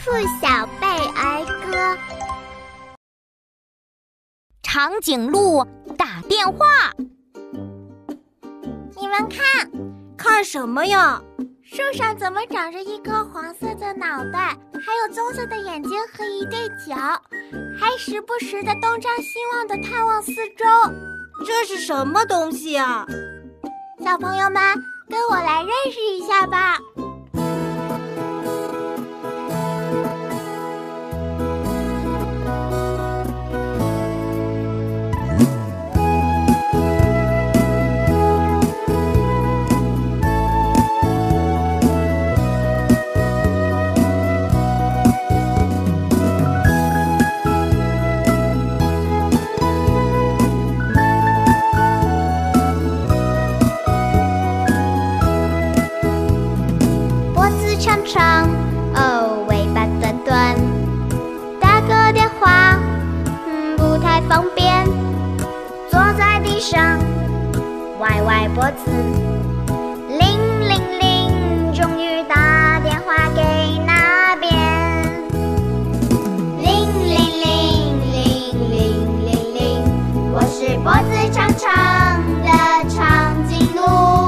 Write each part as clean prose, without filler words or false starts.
兔小贝儿歌。 长颈鹿打电话。 你们看， 看什么呀？ 树上怎么长着一颗黄色的脑袋，还有棕色的眼睛和一对角，还时不时地东张西望地探望四周。 这是什么东西啊？ 小朋友们，跟我来认识一下吧。长长哦，尾巴短短，打个电话不太方便。坐在地上，歪歪脖子，铃铃铃，终于打电话给那边。铃铃铃铃铃铃铃，我是脖子长长的长颈鹿。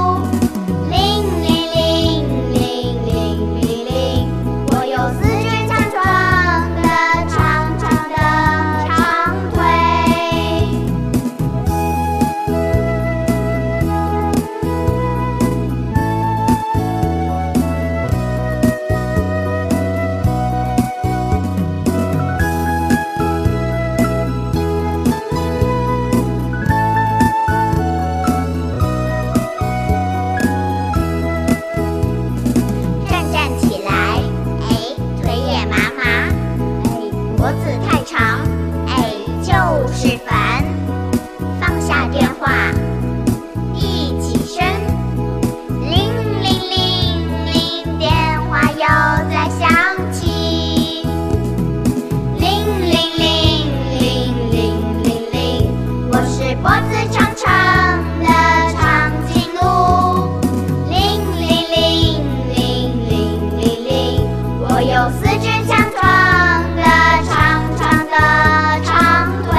脖子太长，就是烦。放下电话，一起身。铃铃铃铃，电话又在响起。铃铃铃铃铃铃铃，我是脖子长长的长颈鹿。铃铃铃铃铃铃铃，我有四肢强壮的长长的长腿。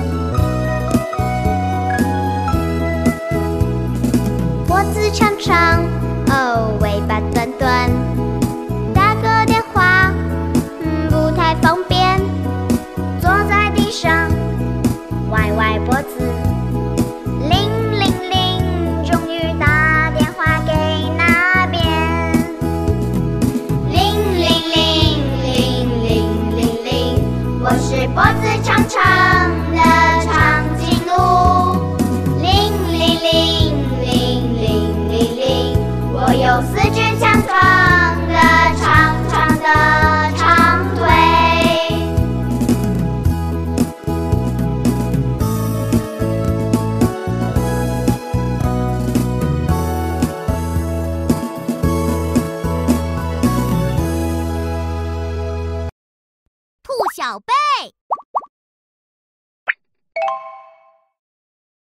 脖子长长